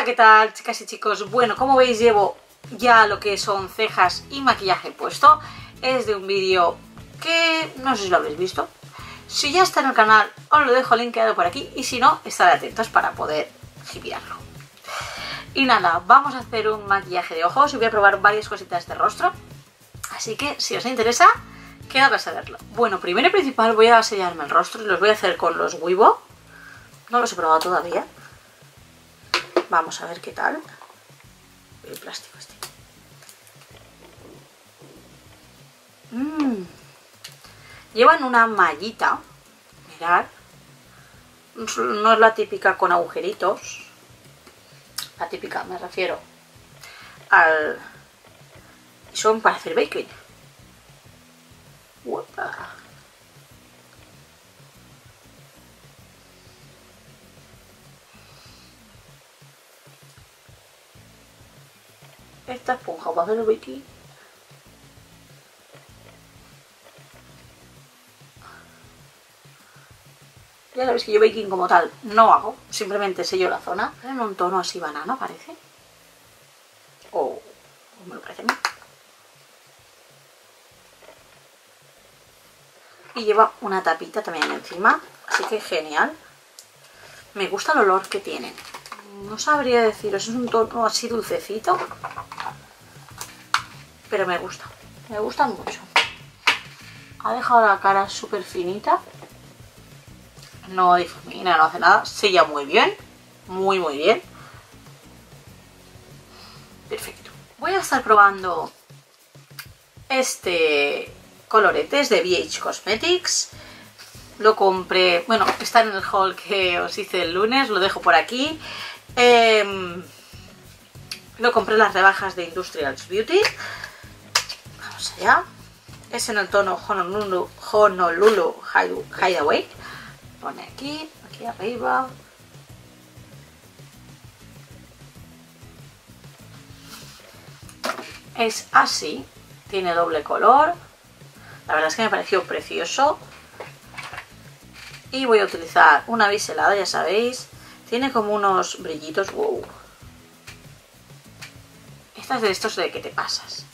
Hola, ¿qué tal, chicas y chicos? Bueno, como veis llevo ya lo que son cejas y maquillaje puesto. Es de un vídeo que no sé si lo habéis visto. Si ya está en el canal os lo dejo linkeado por aquí y si no, estaré atentos para poder hipearlo. Y nada, vamos a hacer un maquillaje de ojos y voy a probar varias cositas de rostro. Así que si os interesa, quedaos a verlo. Bueno, primero y principal voy a sellarme el rostro y los voy a hacer con los Wibo. No los he probado todavía. Vamos a ver qué tal. El plástico este. Llevan una mallita. Mirad. No es la típica con agujeritos. La típica, me refiero al... Y son para hacer baking. ¡Uepa! Esta esponja para hacer el baking. Ya sabéis que yo baking como tal no hago, simplemente sello la zona. En un tono así banano parece. O me lo parece a mí. Y lleva una tapita también encima, así que genial. Me gusta el olor que tienen. No sabría deciros, es un tono así dulcecito. Pero me gusta mucho. Ha dejado la cara súper finita. No difumina, no hace nada. Sella muy bien. Muy bien. Perfecto. Voy a estar probando este colorete. Es de BH Cosmetics. Lo compré, bueno, está en el haul que os hice el lunes. Lo dejo por aquí. Lo compré en las rebajas de Industrials Beauty. Vamos allá. Es en el tono Honolulu Hideaway. Pone aquí arriba. Es así, tiene doble color. La verdad es que me pareció precioso. Y voy a utilizar una biselada, ya sabéis. Tiene como unos brillitos. Wow. Esta es de estos de que te pasas.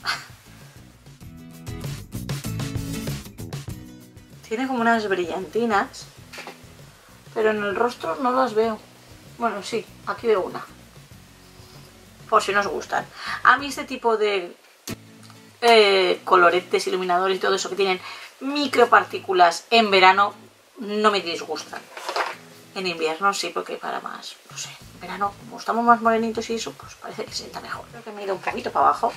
Tiene como unas brillantinas. Pero en el rostro no las veo. Bueno, sí, aquí veo una. Por si nos gustan. A mí este tipo de coloretes, iluminadores y todo eso que tienen micropartículas en verano no me disgustan. En invierno sí, porque para más, no sé, en verano como estamos más morenitos y eso, pues parece que se sienta mejor. Creo que me he ido un poquito para abajo.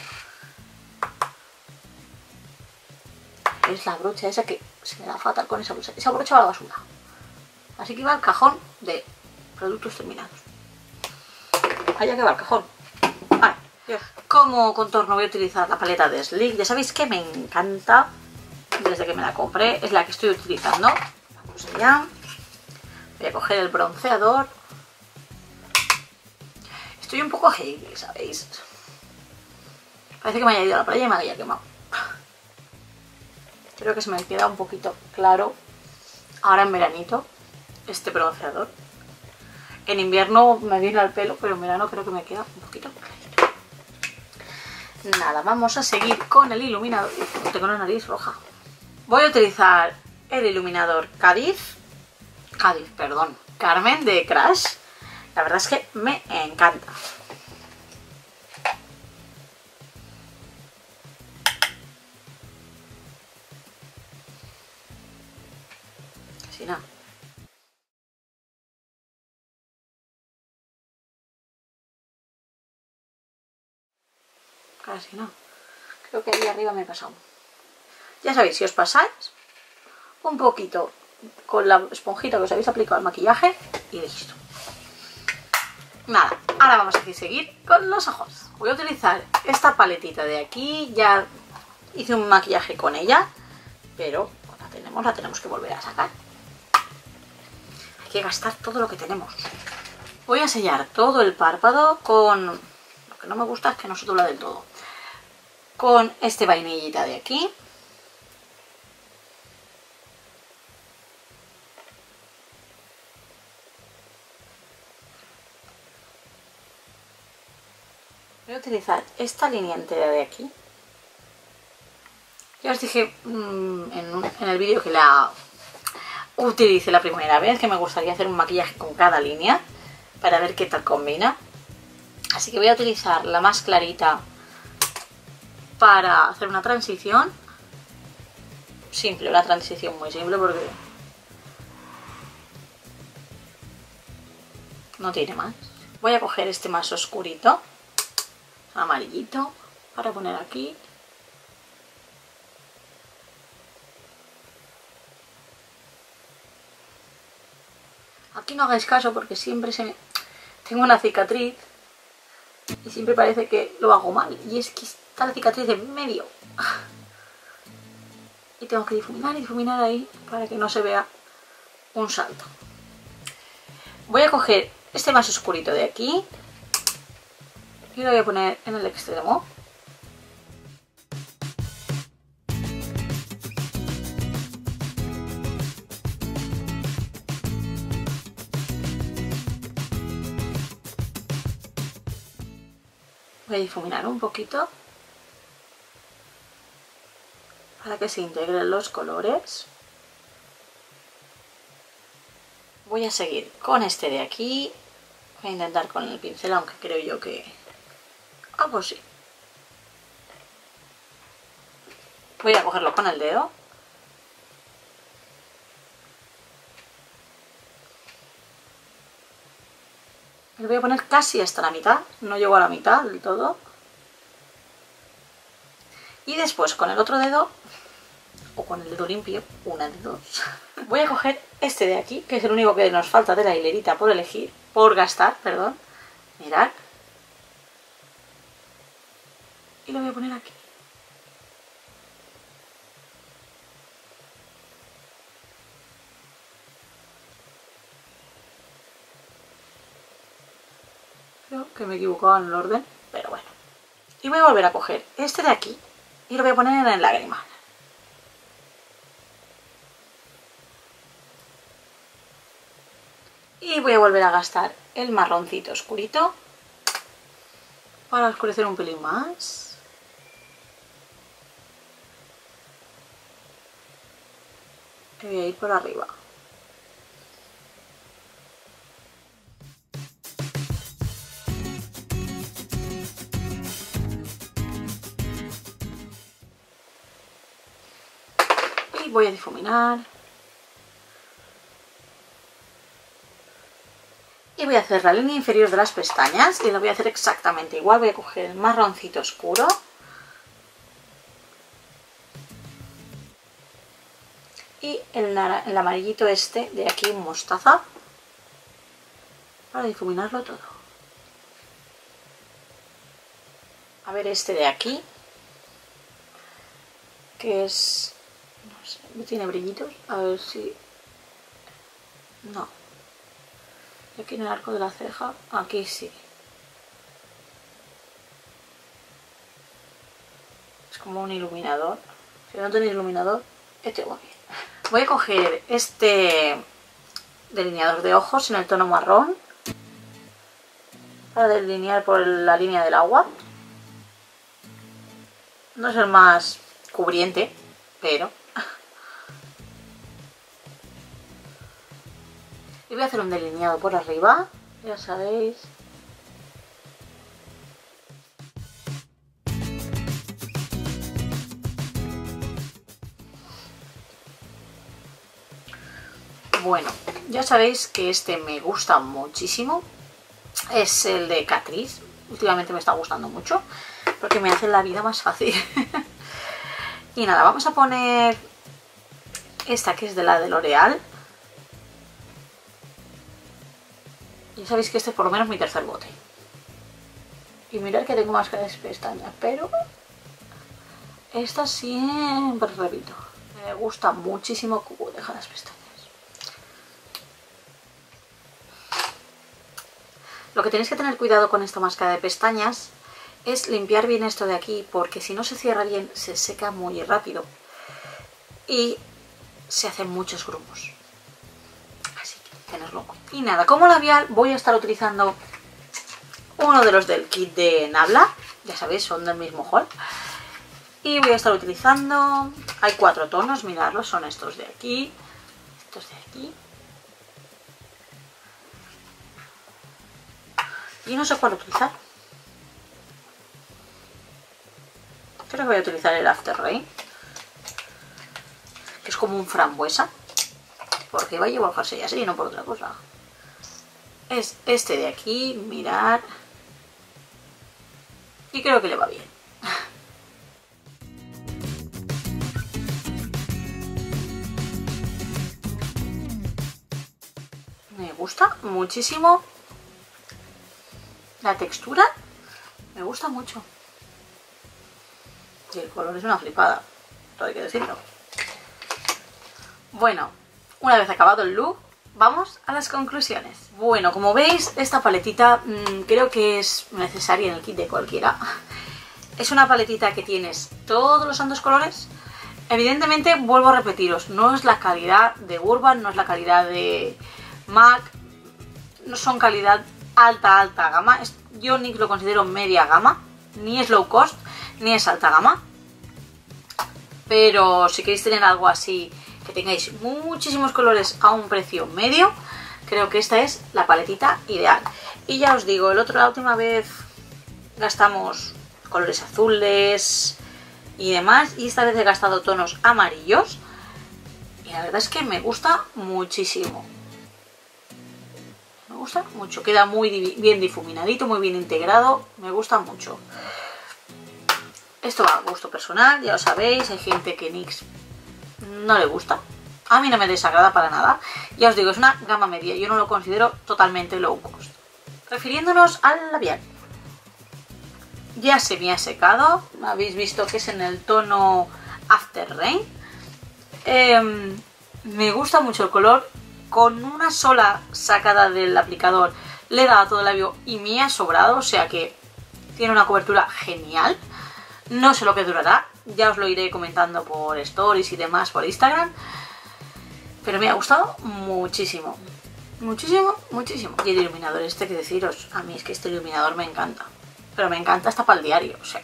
Es la brocha esa que se me da fatal con esa brocha. Esa brocha va a la basura. Así que va al cajón de productos terminados. Allá que va el cajón. Vale. Como contorno voy a utilizar la paleta de Sleek. Ya sabéis que me encanta. Desde que me la compré. Es la que estoy utilizando. Vamos allá. Voy a coger el bronceador. Estoy un poco heavy, ¿sabéis? Parece que me haya ido a la playa y me haya quemado. Creo que se me queda un poquito claro ahora en veranito este bronceador. En invierno me viene al pelo, pero en verano creo que me queda un poquito clarito. Nada, vamos a seguir con el iluminador. Tengo la nariz roja. Voy a utilizar el iluminador Carmen de Crash. La verdad es que me encanta. Así no. Casi no. Creo que ahí arriba me he pasado. Ya sabéis, si os pasáis un poquito con la esponjita que os habéis aplicado al maquillaje y listo. Nada, ahora vamos a seguir con los ojos. Voy a utilizar esta paletita de aquí. Ya hice un maquillaje con ella, pero la tenemos que volver a sacar. Hay que gastar todo lo que tenemos. Voy a sellar todo el párpado con... Lo que no me gusta es que no se dobla del todo. Con este vainillita de aquí. Voy a utilizar esta línea entera de aquí. Ya os dije en el vídeo que la utilicé la primera vez, que me gustaría hacer un maquillaje con cada línea para ver qué tal combina. Así que voy a utilizar la más clarita para hacer una transición. Simple, una transición muy simple porque no tiene más. Voy a coger este más oscurito, amarillito, para poner aquí. Aquí no hagáis caso porque siempre tengo una cicatriz y siempre parece que lo hago mal. Y es que está la cicatriz en medio. Y tengo que difuminar y difuminar ahí para que no se vea un salto. Voy a coger este más oscurito de aquí y lo voy a poner en el extremo. Voy a difuminar un poquito para que se integren los colores. Voy a seguir con este de aquí. Voy a intentar con el pincel, aunque creo yo que... Ah, pues sí. Voy a cogerlo con el dedo. Lo voy a poner casi hasta la mitad. No llego a la mitad del todo. Y después con el otro dedo, o con el dedo limpio, una de dos, voy a coger este de aquí, que es el único que nos falta de la hilerita por elegir, por gastar, perdón. Mirad. Y lo voy a poner aquí. Creo que me he equivocado en el orden, pero bueno. Y voy a volver a coger este de aquí y lo voy a poner en el lagrimal. Y voy a volver a gastar el marroncito oscurito para oscurecer un pelín más. Y voy a ir por arriba. Y voy a difuminar. Y voy a hacer la línea inferior de las pestañas y lo voy a hacer exactamente igual. Voy a coger el marroncito oscuro y el amarillito este de aquí, mostaza, para difuminarlo todo. A ver este de aquí, que es... no sé, tiene brillitos, a ver si... no. Aquí en el arco de la ceja, aquí sí. Es como un iluminador. Si no tenéis iluminador, este va bien. Voy a coger este delineador de ojos en el tono marrón para delinear por la línea del agua. No es el más cubriente, pero... Y voy a hacer un delineado por arriba, ya sabéis. Bueno, ya sabéis que este me gusta muchísimo. Es el de Catrice. Últimamente me está gustando mucho porque me hace la vida más fácil. Y nada, vamos a poner esta que es de la de L'Oreal. Ya sabéis que este es por lo menos mi tercer bote. Y mirad que tengo máscara de pestañas, pero esta siempre repito. Me gusta muchísimo cómo deja las pestañas. Lo que tenéis que tener cuidado con esta máscara de pestañas es limpiar bien esto de aquí, porque si no se cierra bien se seca muy rápido y se hacen muchos grumos. Así que tenerlo en cuenta. Y nada, como labial voy a estar utilizando uno de los del kit de Nabla, ya sabéis, son del mismo haul. Y voy a estar utilizando, hay 4 tonos, miradlos, son estos de aquí, estos de aquí. Y no sé cuál utilizar. Creo que voy a utilizar el After Rain, que es como un frambuesa, porque va a llevar jersey así y no por otra cosa. Es este de aquí, mirad. Y creo que le va bien. Me gusta muchísimo la textura, me gusta mucho. Y el color es una flipada, todo hay que decirlo. Bueno, una vez acabado el look, vamos a las conclusiones. Bueno, como veis, esta paletita creo que es necesaria en el kit de cualquiera. Es una paletita que tienes todos los santos colores. Evidentemente, vuelvo a repetiros, no es la calidad de Urban, no es la calidad de MAC, no son calidad alta gama. Yo ni lo considero media gama, ni es low cost, ni es alta gama. Pero si queréis tener algo así, que tengáis muchísimos colores a un precio medio, creo que esta es la paletita ideal. Y ya os digo, la última vez gastamos colores azules y demás, y esta vez he gastado tonos amarillos, y la verdad es que me gusta muchísimo. Me gusta mucho, queda muy bien difuminadito, muy bien integrado, me gusta mucho. Esto va a gusto personal, ya lo sabéis, hay gente que NYX no le gusta. A mí no me desagrada para nada. Ya os digo, es una gama media, yo no lo considero totalmente low cost. Refiriéndonos al labial. Ya se me ha secado, habéis visto que es en el tono After Rain. Me gusta mucho el color, con una sola sacada del aplicador le he dado a todo el labio y me ha sobrado, o sea que tiene una cobertura genial. No sé lo que durará, ya os lo iré comentando por stories y demás por Instagram, pero me ha gustado muchísimo, muchísimo, muchísimo. Y el iluminador este, que deciros, a mí es que este iluminador me encanta, pero me encanta hasta para el diario, o sea,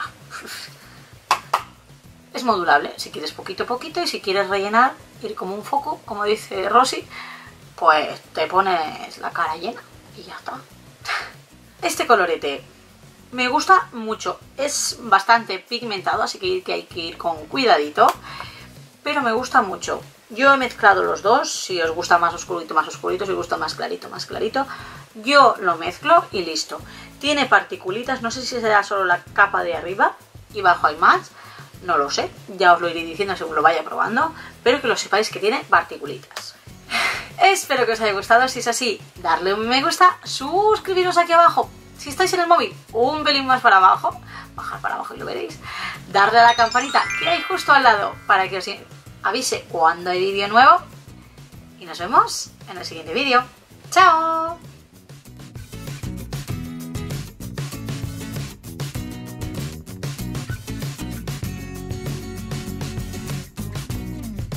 es modulable, si quieres poquito a poquito, y si quieres rellenar, ir como un foco, como dice Rosy, pues te pones la cara llena y ya está. Este colorete me gusta mucho, es bastante pigmentado, así que hay que ir con cuidadito, pero me gusta mucho. Yo he mezclado los dos, si os gusta más oscurito, si os gusta más clarito, yo lo mezclo y listo. Tiene particulitas, no sé si será solo la capa de arriba y abajo hay más, no lo sé, ya os lo iré diciendo según lo vaya probando, pero que lo sepáis que tiene particulitas. Espero que os haya gustado, si es así, darle un me gusta, suscribiros aquí abajo. Si estáis en el móvil, un pelín más para abajo, bajar para abajo y lo veréis. Darle a la campanita que hay justo al lado para que os avise cuando hay vídeo nuevo. Y nos vemos en el siguiente vídeo. ¡Chao!